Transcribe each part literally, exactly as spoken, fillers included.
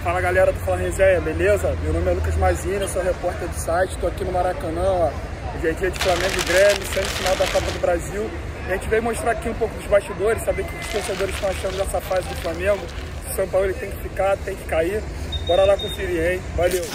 Fala galera do Fala Resenha, beleza? Meu nome é Lucas Mazini, sou repórter do site, estou aqui no Maracanã, ó. Hoje é dia de Flamengo e Grêmio, semifinal da Copa do Brasil. E a gente veio mostrar aqui um pouco dos bastidores, saber o que os torcedores estão achando dessa fase do Flamengo. Se o São Paulo ele tem que ficar, tem que cair. Bora lá conferir, hein? Valeu!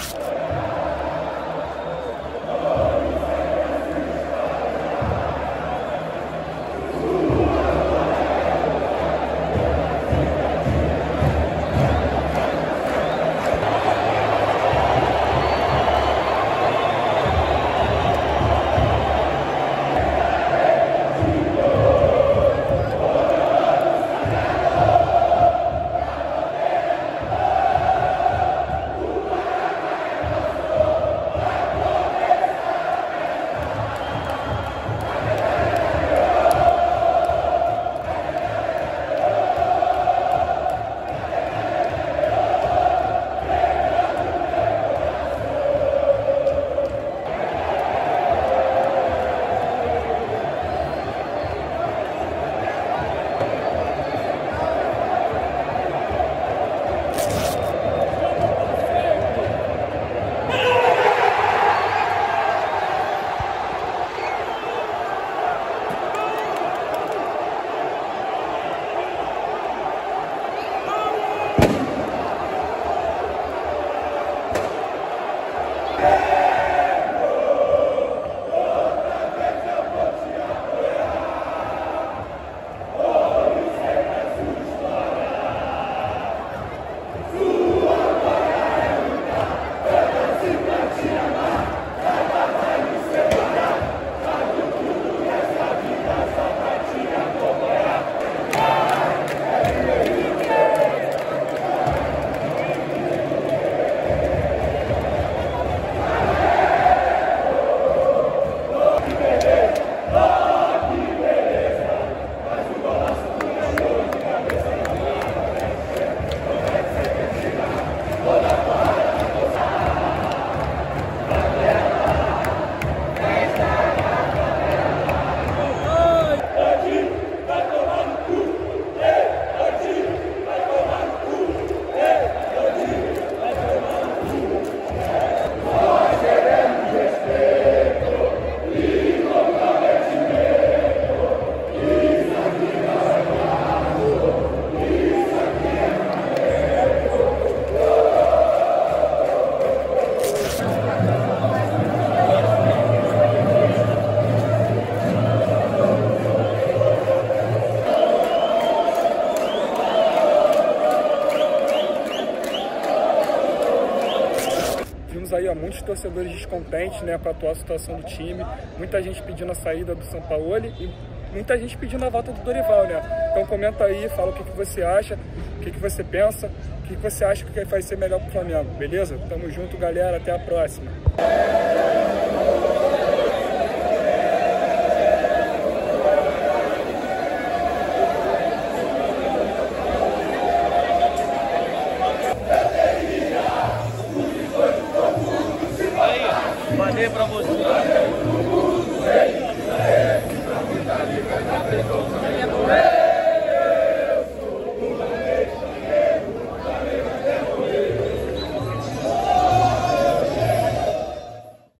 Vimos aí ó, muitos torcedores descontentes, né, com a atual situação do time, muita gente pedindo a saída do Sampaoli e muita gente pedindo a volta do Dorival, né? Então comenta aí, fala o que, que você acha, o que, que você pensa, o que, que você acha que vai ser melhor pro Flamengo, beleza? Tamo junto, galera, até a próxima!